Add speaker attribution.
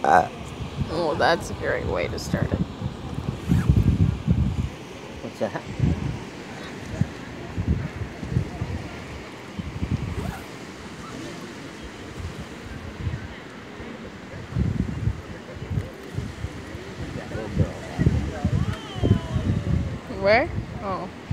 Speaker 1: Oh, that's a great way to start it.
Speaker 2: What's that?
Speaker 1: Where? Oh.